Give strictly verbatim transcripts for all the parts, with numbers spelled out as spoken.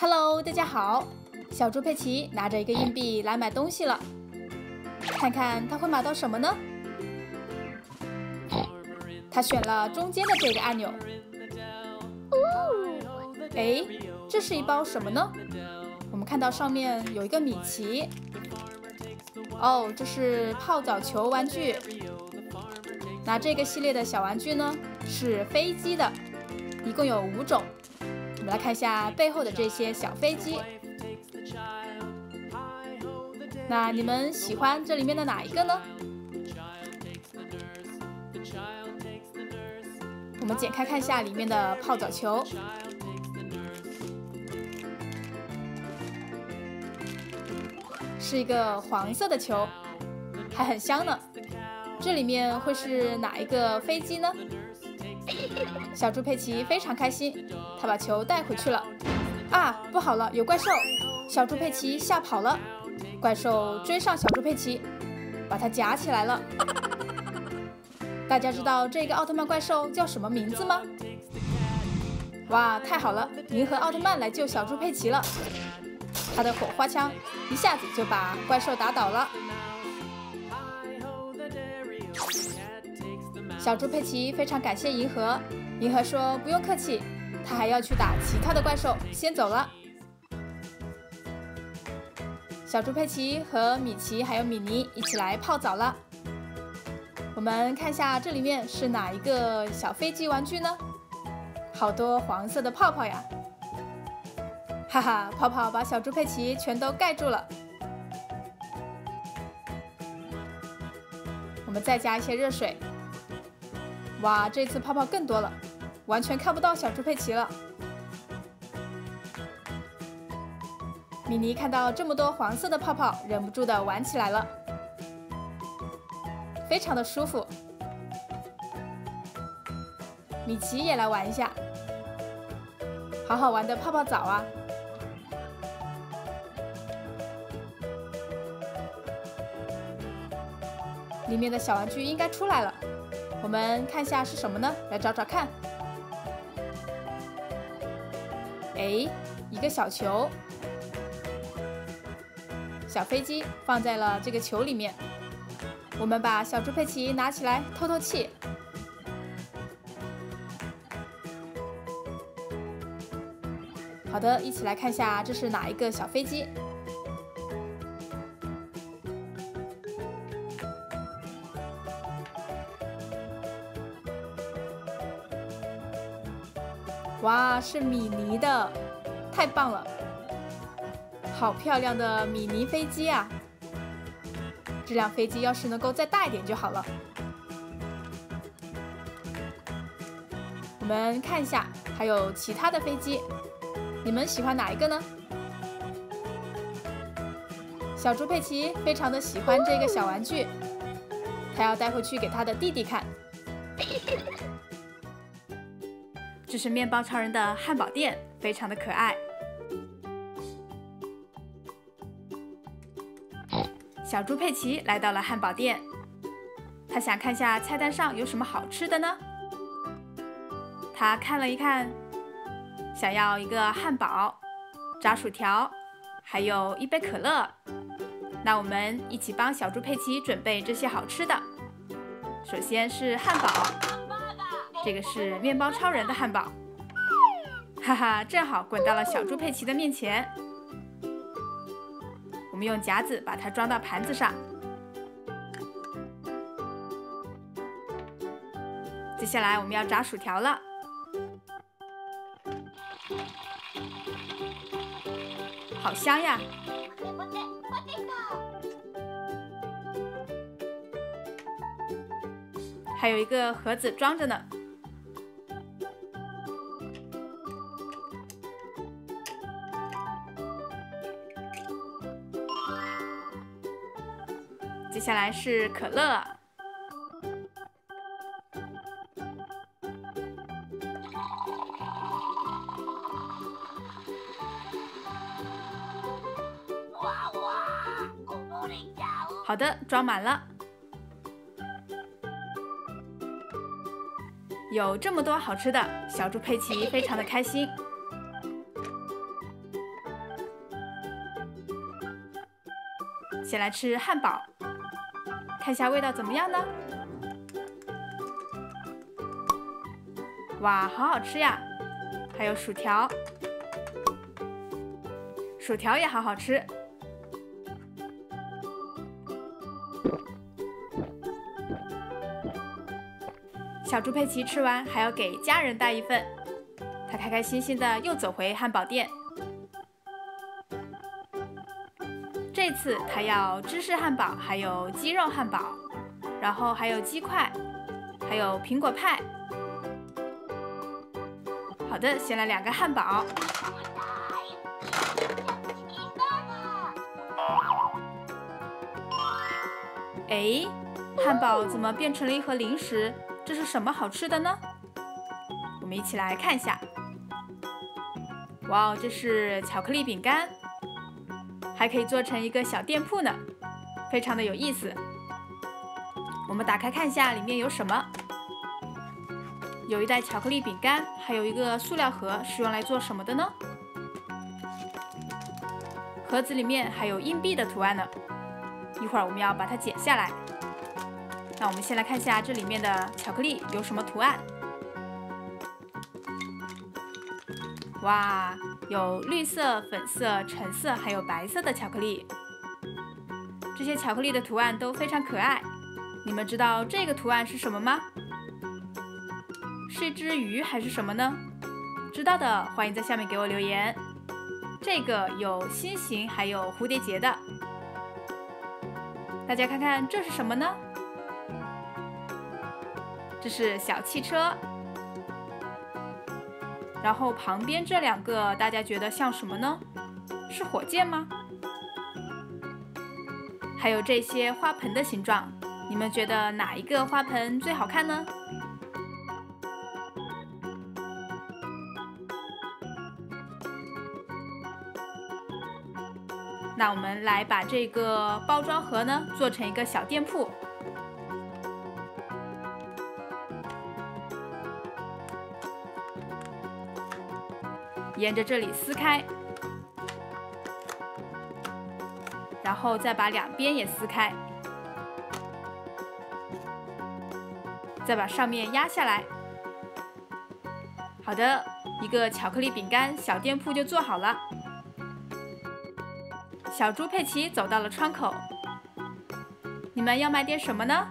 Hello， 大家好。小猪佩奇拿着一个硬币来买东西了，看看他会买到什么呢？他选了中间的这个按钮。哎，这是一包什么呢？我们看到上面有一个米奇。哦，这是泡澡球玩具。那这个系列的小玩具呢，是飞机的，一共有五种。我们来看一下背后的这些小飞机。那你们喜欢这里面的哪一个呢？我们剪开看一下里面的泡澡球。是一个黄色的球，还很香呢。这里面会是哪一个飞机呢？小猪佩奇非常开心，他把球带回去了。啊，不好了，有怪兽！小猪佩奇吓跑了。怪兽追上小猪佩奇，把它夹起来了。大家知道这个奥特曼怪兽叫什么名字吗？哇，太好了！银河奥特曼来救小猪佩奇了。他的火花枪一下子就把怪兽打倒了。小猪佩奇非常感谢银河，银河说不用客气，他还要去打其他的怪兽，先走了。小猪佩奇和米奇还有米妮一起来泡澡了。我们看一下这里面是哪一个小飞机玩具呢？好多黄色的泡泡呀！哈哈，泡泡把小猪佩奇全都盖住了。我们再加一些热水。哇，这次泡泡更多了，完全看不到小猪佩奇了。米妮看到这么多黄色的泡泡，忍不住的玩起来了，非常的舒服。米奇也来玩一下，好好玩的泡泡澡啊！里面的小玩具应该出来了，我们看一下是什么呢？来找找看。哎，一个小球，小飞机放在了这个球里面。我们把小猪佩奇拿起来透透气。好的，一起来看一下这是哪一个小飞机。哇，是米妮的，太棒了！好漂亮的米妮飞机啊！这辆飞机要是能够再大一点就好了。我们看一下，还有其他的飞机，你们喜欢哪一个呢？小猪佩奇非常的喜欢这个小玩具，他要带回去给他的弟弟看。这是面包超人的汉堡店，非常的可爱。小猪佩奇来到了汉堡店，他想看下菜单上有什么好吃的呢？他看了一看，想要一个汉堡、炸薯条，还有一杯可乐。那我们一起帮小猪佩奇准备这些好吃的。首先是汉堡。这个是面包超人的汉堡，哈哈，正好滚到了小猪佩奇的面前。我们用夹子把它装到盘子上。接下来我们要炸薯条了。好香呀！还有一个盒子装着呢。接下来是可乐，好的，装满了。有这么多好吃的，小猪佩奇非常的开心。 先来吃汉堡，看一下味道怎么样呢？哇，好好吃呀！还有薯条，薯条也好好吃。小猪佩奇吃完还要给家人带一份，他开开心心的又走回汉堡店。这次他要芝士汉堡，还有鸡肉汉堡，然后还有鸡块，还有苹果派。好的，先来两个汉堡。哎，汉堡怎么变成了一盒零食？这是什么好吃的呢？我们一起来看一下。哇，这是巧克力饼干，还可以做成一个小店铺呢，非常的有意思。我们打开看一下里面有什么。有一袋巧克力饼干，还有一个塑料盒，是用来做什么的呢？盒子里面还有硬币的图案呢，一会儿我们要把它剪下来。那我们先来看一下这里面的巧克力有什么图案。哇，有绿色、粉色、橙色，还有白色的巧克力。这些巧克力的图案都非常可爱。你们知道这个图案是什么吗？是一只鱼还是什么呢？知道的欢迎在下面给我留言。这个有心形，还有蝴蝶结的。大家看看这是什么呢？这是小汽车。然后旁边这两个大家觉得像什么呢？是火箭吗？还有这些花盆的形状，你们觉得哪一个花盆最好看呢？那我们来把这个包装盒呢做成一个小店铺。沿着这里撕开，然后再把两边也撕开，再把上面压下来。好的，一个巧克力饼干小店铺就做好了。小猪佩奇走到了窗口，你们要买点什么呢？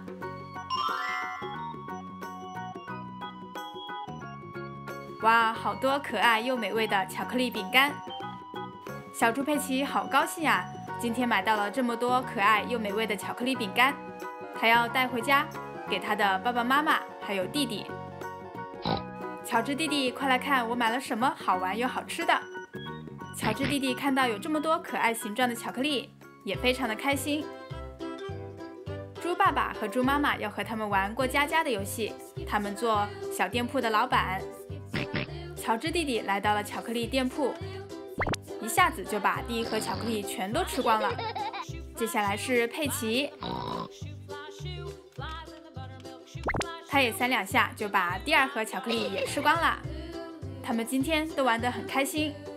哇，好多可爱又美味的巧克力饼干！小猪佩奇好高兴啊，今天买到了这么多可爱又美味的巧克力饼干，他要带回家给他的爸爸妈妈还有弟弟。乔治弟弟，快来看我买了什么好玩又好吃的！乔治弟弟看到有这么多可爱形状的巧克力，也非常的开心。猪爸爸和猪妈妈要和他们玩过家家的游戏，他们做小店铺的老板。乔治弟弟来到了巧克力店铺，一下子就把第一盒巧克力全都吃光了。接下来是佩奇，他也三两下就把第二盒巧克力也吃光了。他们今天都玩得很开心。